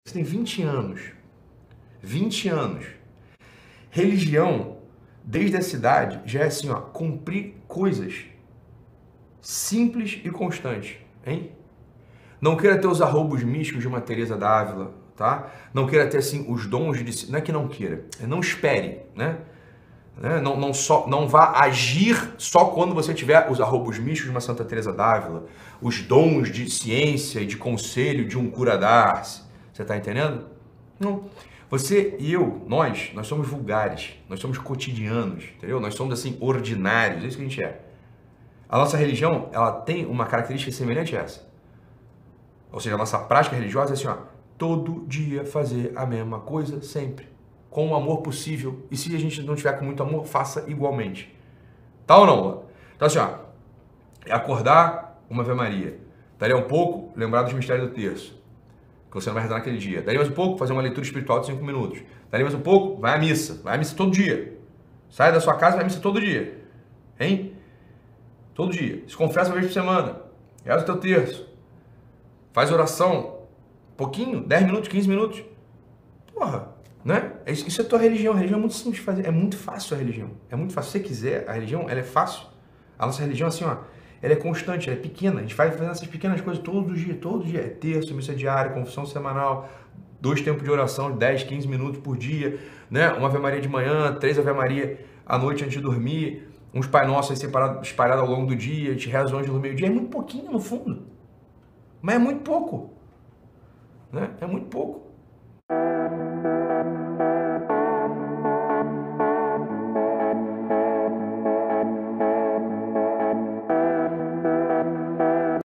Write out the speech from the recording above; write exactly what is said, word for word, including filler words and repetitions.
Você tem vinte anos. vinte anos. Religião, desde a cidade, já é assim, ó, cumprir coisas simples e constantes, hein? Não queira ter os arroubos místicos de uma Teresa d'Ávila, tá? Não queira ter, assim, os dons de... Não é que não queira, é não espere, né? Não, não, só, não vá agir só quando você tiver os arroubos místicos de uma Santa Teresa d'Ávila, os dons de ciência e de conselho de um cura d'Ars. Você tá entendendo? Não. Você e eu, nós, nós somos vulgares, nós somos cotidianos, entendeu? Nós somos, assim, ordinários, é isso que a gente é. A nossa religião, ela tem uma característica semelhante a essa. Ou seja, a nossa prática religiosa é assim, ó, todo dia fazer a mesma coisa, sempre. Com o amor possível. E se a gente não tiver com muito amor, faça igualmente. Tá ou não? Então assim, ó, é acordar uma Ave Maria. Daria um pouco, lembrar dos mistérios do terço, que você não vai rezar naquele dia. Daria mais um pouco, fazer uma leitura espiritual de cinco minutos. Daria mais um pouco, vai à missa. Vai à missa todo dia. Sai da sua casa e vai à missa todo dia. Hein? Todo dia. Se confessa uma vez por semana. Reza o teu terço. Faz oração. Pouquinho, dez minutos, quinze minutos. Porra. Né? Isso é tua religião. A religião é muito simples de fazer. É muito fácil a religião. É muito fácil. Se você quiser, a religião, ela é fácil. A nossa religião, assim, ó, ela é constante, ela é pequena. A gente vai fazendo essas pequenas coisas todo dia, todo dia. É terço, missa diária, confissão semanal, dois tempos de oração, dez, quinze minutos por dia, né? Uma Ave Maria de manhã, três Ave Maria à noite antes de dormir, uns Pai Nosso aí separados, espalhados ao longo do dia, a gente reza antes do meio-dia. É muito pouquinho, no fundo. Mas é muito pouco. Né? É muito pouco.